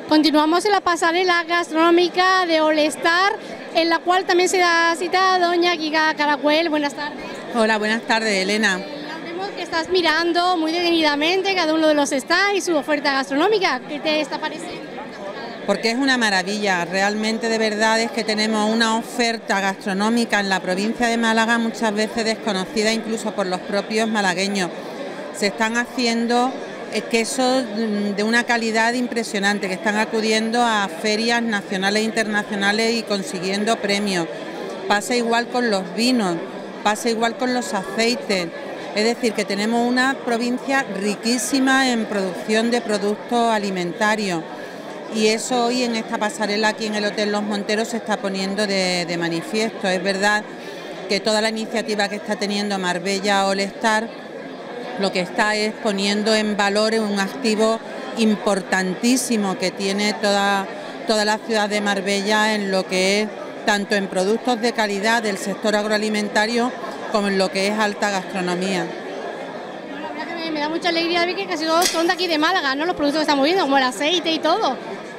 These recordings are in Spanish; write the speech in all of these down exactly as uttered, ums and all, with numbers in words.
Continuamos en la pasarela gastronómica de All Star, en la cual también se da cita a doña Kika Caracuel. Buenas tardes. Hola, buenas tardes, Elena. Vemos que estás mirando muy detenidamente cada uno de los stands y su oferta gastronómica. ¿Qué te está pareciendo? Porque es una maravilla, realmente de verdad es que tenemos una oferta gastronómica en la provincia de Málaga muchas veces desconocida incluso por los propios malagueños. Se están haciendo quesos de una calidad impresionante, que están acudiendo a ferias nacionales e internacionales y consiguiendo premios. Pasa igual con los vinos, pasa igual con los aceites, es decir, que tenemos una provincia riquísima en producción de productos alimentarios y eso hoy en esta pasarela aquí en el Hotel Los Monteros se está poniendo de, de manifiesto. Es verdad que toda la iniciativa que está teniendo Marbella All Star lo que está es poniendo en valor un activo importantísimo que tiene toda, toda la ciudad de Marbella en lo que es tanto en productos de calidad del sector agroalimentario como en lo que es alta gastronomía. Bueno, la verdad que me, me da mucha alegría ver que casi todos son de aquí de Málaga, ¿no? Los productos que estamos viendo, como el aceite y todo.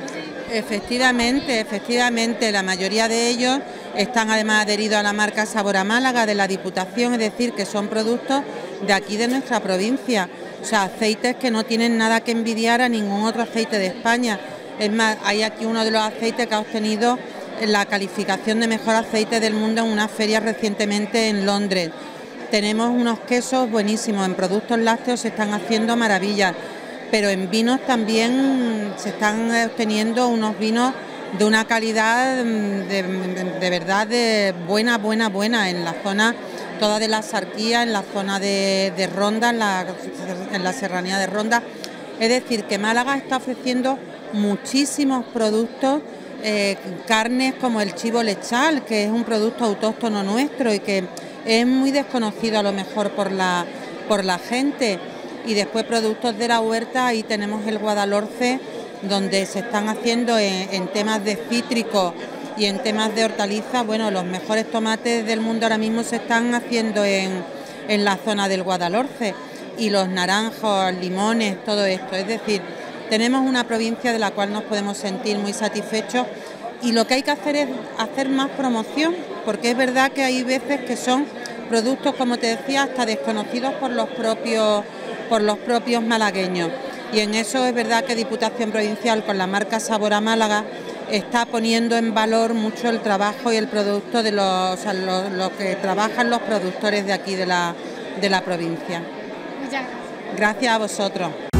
Efectivamente, efectivamente, la mayoría de ellos están además adheridos a la marca Sabor a Málaga de la Diputación, es decir, que son productos de aquí de nuestra provincia, o sea, aceites que no tienen nada que envidiar a ningún otro aceite de España. Es más, hay aquí uno de los aceites que ha obtenido la calificación de mejor aceite del mundo en una feria recientemente en Londres. Tenemos unos quesos buenísimos, en productos lácteos se están haciendo maravillas, pero en vinos también se están obteniendo unos vinos de una calidad de, de, de verdad de buena, buena, buena en la zona toda de la Sarquía, en la zona de, de Ronda, en la, en la serranía de Ronda. Es decir, que Málaga está ofreciendo muchísimos productos, eh, carnes como el chivo lechal, que es un producto autóctono nuestro y que es muy desconocido a lo mejor por la, por la gente. Y después productos de la huerta, ahí tenemos el Guadalhorce, donde se están haciendo en, en temas de cítricos y en temas de hortalizas, bueno, los mejores tomates del mundo ahora mismo se están haciendo en, en la zona del Guadalhorce, y los naranjos, limones, todo esto. Es decir, tenemos una provincia de la cual nos podemos sentir muy satisfechos y lo que hay que hacer es hacer más promoción, porque es verdad que hay veces que son productos, como te decía, hasta desconocidos por los propios, por los propios malagueños. Y en eso es verdad que Diputación Provincial con la marca Sabor a Málaga está poniendo en valor mucho el trabajo y el producto de los, o sea, lo, lo que trabajan los productores de aquí de la, de la provincia. Muchas gracias. Gracias a vosotros.